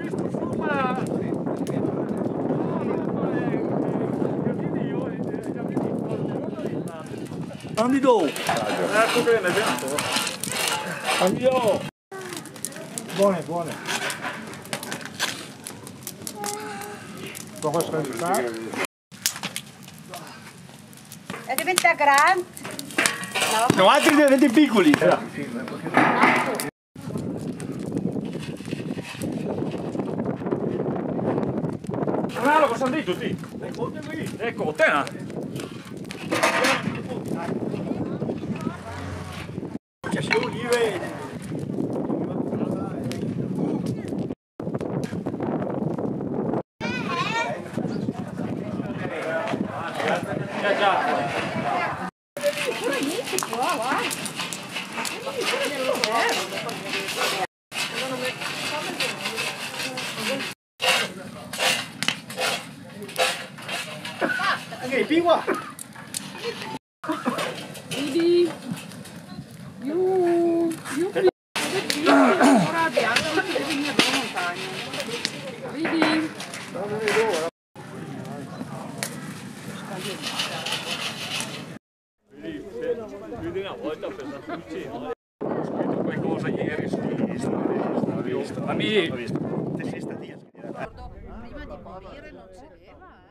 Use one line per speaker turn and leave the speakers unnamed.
visto su, ma...
Andiamo!
Ecco bene, vento.
Andiamo! Buone, buone. Cosa stai fare?
E diventa grande.
No, altri diventati piccoli.
Fernando, cosa hanno detto ti? Ecco, te.
Che si olive. Anche pingua.
Vedi? Ora abbiamo che venire dalla montagna. Vedi?
Vedi una volta ho pensato vicino. Ho scritto qualcosa ieri su Insta. Amici.
Prima di morire non c'era.